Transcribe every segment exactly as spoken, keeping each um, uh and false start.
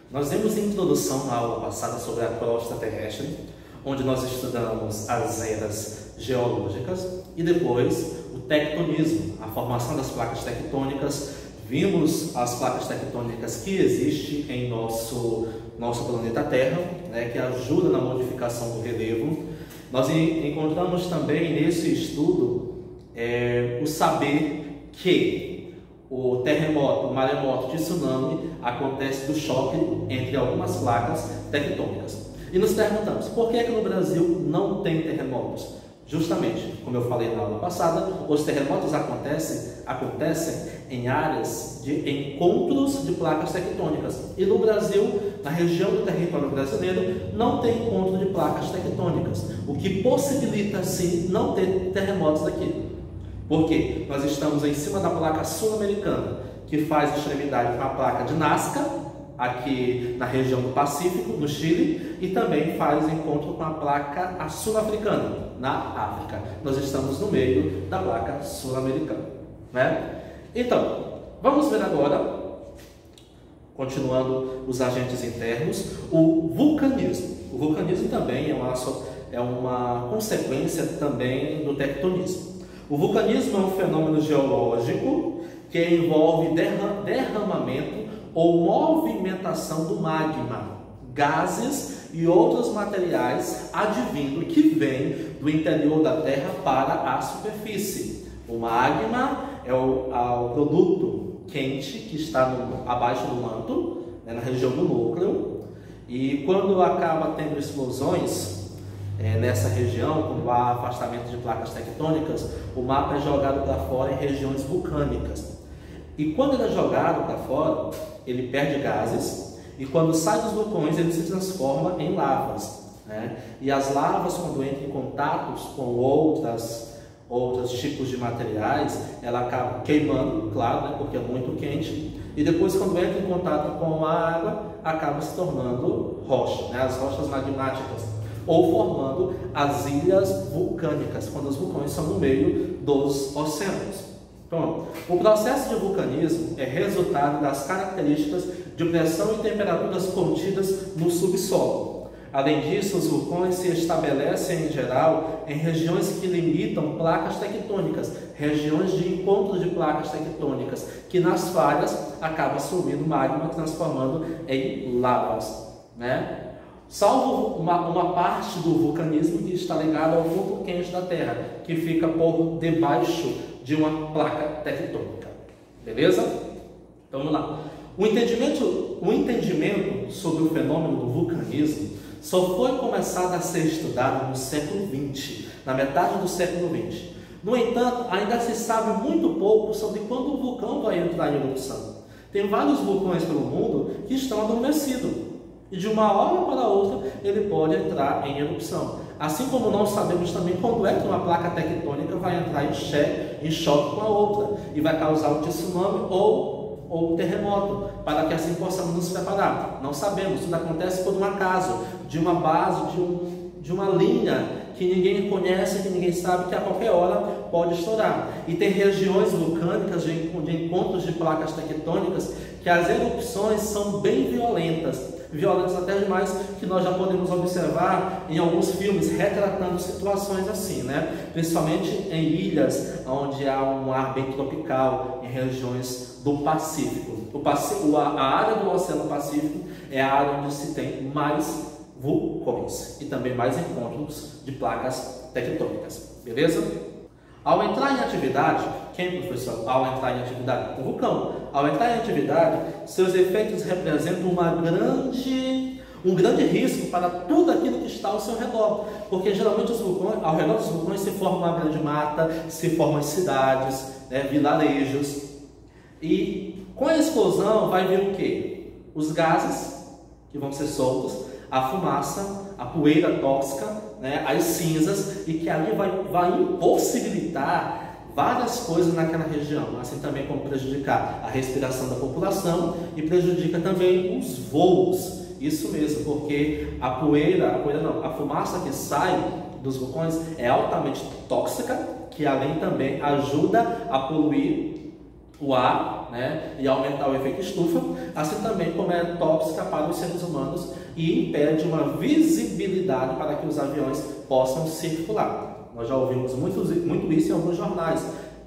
Nós vimos em introdução na aula passada sobre a crosta terrestre, onde nós estudamos as eras geológicas e depois o tectonismo, a formação das placas tectônicas. Vimos as placas tectônicas que existem em nosso, nosso planeta Terra, né, que ajuda na modificação do relevo. Nós encontramos também nesse estudo é, o saber que o terremoto, o maremoto de tsunami acontece do choque entre algumas placas tectônicas. E nos perguntamos, por que é que no Brasil não tem terremotos? Justamente, como eu falei na aula passada, os terremotos acontecem, acontecem em áreas de encontros de placas tectônicas. E no Brasil, na região do território brasileiro, não tem encontro de placas tectônicas, o que possibilita, sim, não ter terremotos aqui. Por quê? Nós estamos em cima da placa sul-americana, que faz extremidade com a placa de Nazca, aqui na região do Pacífico, no Chile, e também faz encontro com a placa sul-africana, na África. Nós estamos no meio da placa sul-americana, né? Então, vamos ver agora, continuando os agentes internos, o vulcanismo. O vulcanismo também é uma, é uma consequência também do tectonismo. O vulcanismo é um fenômeno geológico que envolve derramamento ou movimentação do magma, gases e outros materiais advindo que vêm do interior da Terra para a superfície. O magma é o, é o produto quente que está no, abaixo do manto, né, na região do núcleo, e quando acaba tendo explosões é, nessa região, quando há afastamento de placas tectônicas, o mapa é jogado para fora em regiões vulcânicas. E quando ele é jogado para fora, ele perde gases, e quando sai dos vulcões, ele se transforma em lavas, né? E as lavas, quando entram em contatos com outras, outros tipos de materiais, ela acaba queimando, claro, né? Porque é muito quente, e depois, quando entra em contato com a água, acaba se tornando rocha, né? As rochas magmáticas, ou formando as ilhas vulcânicas, quando os vulcões são no meio dos oceanos. Então, o processo de vulcanismo é resultado das características de pressão e temperaturas contidas no subsolo. Além disso, os vulcões se estabelecem, em geral, em regiões que limitam placas tectônicas, regiões de encontro de placas tectônicas, que nas falhas acaba subindo magma, transformando em lavas, né? Salvo uma, uma parte do vulcanismo que está ligada ao ponto quente da Terra, que fica por debaixo de uma placa tectônica. Beleza? Então vamos lá. O entendimento, o entendimento sobre o fenômeno do vulcanismo só foi começado a ser estudado no século vinte, na metade do século vinte. No entanto, ainda se sabe muito pouco sobre quando o vulcão vai entrar em erupção. Tem vários vulcões pelo mundo que estão adormecidos. E de uma hora para outra ele pode entrar em erupção. Assim como não sabemos também quando é que uma placa tectônica vai entrar em choque, em choque com a outra e vai causar um tsunami ou, ou um terremoto, para que assim possamos nos preparar. Não sabemos, tudo acontece por um acaso, de uma base, de, um, de uma linha que ninguém conhece, que ninguém sabe, que a qualquer hora pode estourar. E tem regiões vulcânicas de, de encontros de placas tectônicas que as erupções são bem violentas. Violentos até demais, que nós já podemos observar em alguns filmes retratando situações assim, né? Principalmente em ilhas onde há um ar bem tropical, em regiões do Pacífico. O Pacífico, a área do Oceano Pacífico é a área onde se tem mais vulcões e também mais encontros de placas tectônicas, beleza? Ao entrar em atividade, quem, professor? Ao entrar em atividade? O vulcão. Ao entrar em atividade, seus efeitos representam uma grande, um grande risco para tudo aquilo que está ao seu redor. Porque geralmente os vulcões, ao redor dos vulcões se forma uma grande mata, se formam cidades, né, vilarejos. E com a explosão vai vir o quê? Os gases que vão ser soltos, a fumaça, a poeira tóxica, né, as cinzas, e que ali vai, vai impossibilitar várias coisas naquela região, assim também como prejudicar a respiração da população e prejudica também os voos. Isso mesmo, porque a poeira, a poeira não, a fumaça que sai dos vulcões é altamente tóxica, que além também ajuda a poluir o ar, né, e aumentar o efeito estufa, assim também como é tóxica para os seres humanos e impede uma visibilidade para que os aviões possam circular. Nós já ouvimos muito, muito isso em alguns jornais,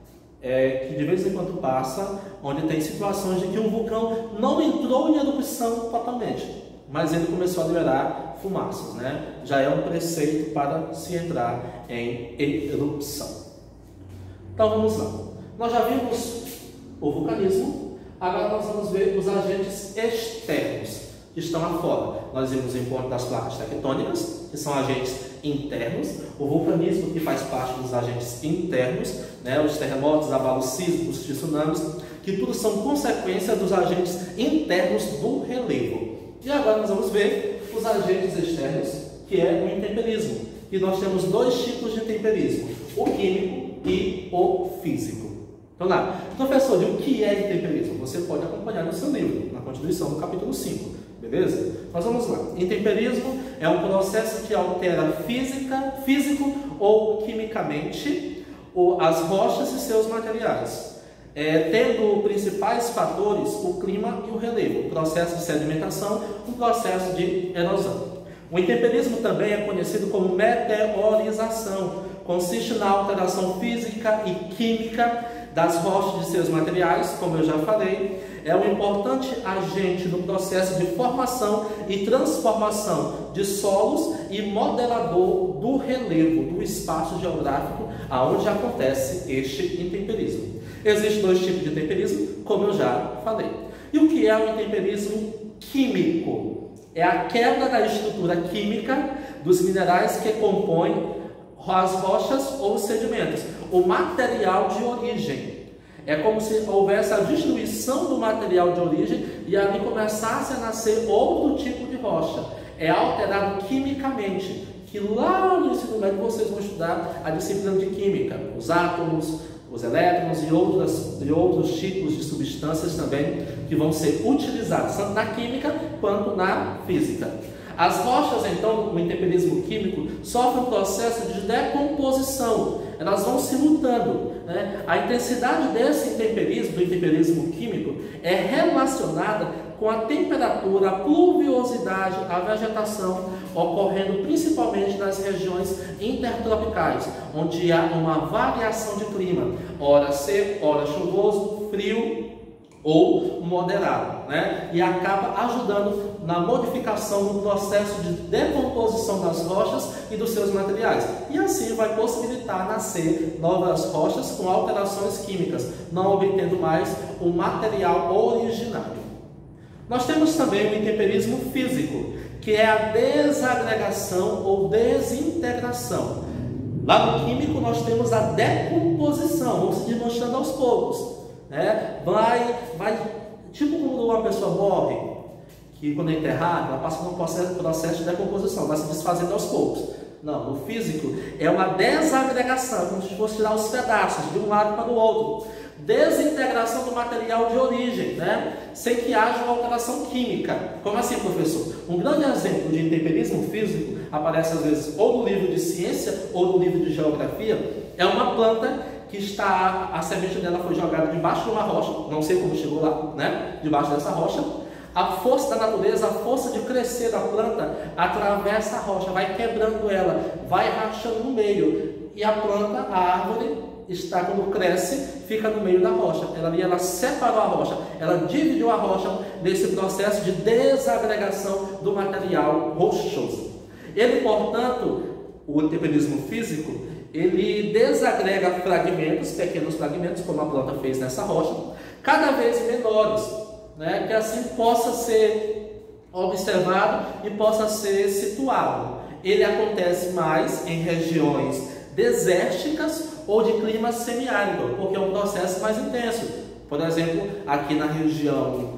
é, que de vez em quando passa, onde tem situações de que um vulcão não entrou em erupção totalmente, mas ele começou a liberar fumaças, né? Já é um preceito para se entrar em erupção. Então vamos lá. Nós já vimos o vulcanismo, agora nós vamos ver os agentes externos que estão afora. Nós vimos o encontro das placas tectônicas, que são agentes internos, o vulcanismo, que faz parte dos agentes internos, né? Os terremotos, abalos sísmicos, tsunamis, que tudo são consequência dos agentes internos do relevo. E agora nós vamos ver os agentes externos, que é o intemperismo. E nós temos dois tipos de intemperismo, o químico e o físico. Então lá, professor, o que é intemperismo? Você pode acompanhar no seu livro, na continuação do capítulo cinco, beleza? Mas vamos lá. Intemperismo é um processo que altera física, físico ou quimicamente ou as rochas e seus materiais, é, tendo principais fatores o clima e o relevo, o processo de sedimentação, o processo de erosão. O intemperismo também é conhecido como meteorização, consiste na alteração física e química das rochas de seus materiais, como eu já falei, é um importante agente no processo de formação e transformação de solos e modelador do relevo do espaço geográfico aonde acontece este intemperismo. Existem dois tipos de intemperismo, como eu já falei. E o que é o intemperismo químico? É a quebra da estrutura química dos minerais que compõem as rochas ou sedimentos, o material de origem. É como se houvesse a destruição do material de origem e ali começasse a nascer outro tipo de rocha. É alterado quimicamente, que lá no ensino médio vocês vão estudar a disciplina de química, os átomos, os elétrons e, outras, e outros tipos de substâncias também que vão ser utilizados, tanto na química quanto na física. As rochas, então, no intemperismo químico, sofrem um processo de decomposição, elas vão se mutando, né? A intensidade desse intemperismo, do intemperismo químico, é relacionada com a temperatura, a pluviosidade, a vegetação, ocorrendo principalmente nas regiões intertropicais, onde há uma variação de clima, ora seco, ora chuvoso, frio ou moderado, né? E acaba ajudando na modificação do processo de decomposição das rochas e dos seus materiais. E assim vai possibilitar nascer novas rochas com alterações químicas, não obtendo mais o material originário. Nós temos também o intemperismo físico, que é a desagregação ou desintegração. Lá no químico nós temos a decomposição, vão se desmanchando aos poucos. Né? Vai, vai, tipo quando uma pessoa morre, que quando é enterrada, ela passa por um processo, processo de decomposição, vai se desfazendo aos poucos. Não, o físico é uma desagregação, como se fosse tirar os pedaços de um lado para o outro. Desintegração do material de origem, né? Sem que haja uma alteração química. Como assim, professor? Um grande exemplo de intemperismo físico aparece às vezes ou no livro de ciência ou no livro de geografia. É uma planta que está, a semente dela foi jogada debaixo de uma rocha, não sei como chegou lá, né? Debaixo dessa rocha. A força da natureza, a força de crescer da planta atravessa a rocha, vai quebrando ela, vai rachando no meio. E a planta, a árvore, está, quando cresce, fica no meio da rocha. Ela ali, ela separou a rocha, ela dividiu a rocha nesse processo de desagregação do material rochoso. Ele, portanto, o intemperismo físico, ele desagrega fragmentos, pequenos fragmentos, como a planta fez nessa rocha, cada vez menores, né, que assim possa ser observado e possa ser situado. Ele acontece mais em regiões desérticas ou de clima semiárido, porque é um processo mais intenso. Por exemplo, aqui na região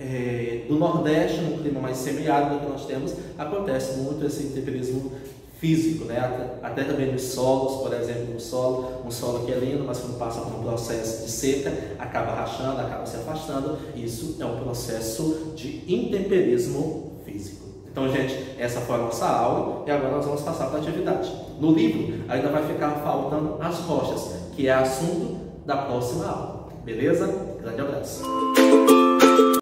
é, do Nordeste, no clima mais semiárido que nós temos, acontece muito esse intemperismo físico, né? Até, até também nos solos, por exemplo, no solo, um solo que é lindo, mas quando passa por um processo de seca, acaba rachando, acaba se afastando. Isso é um processo de intemperismo físico. Então, gente, essa foi a nossa aula e agora nós vamos passar para a atividade. No livro ainda vai ficar faltando as rochas, que é assunto da próxima aula. Beleza? Grande abraço.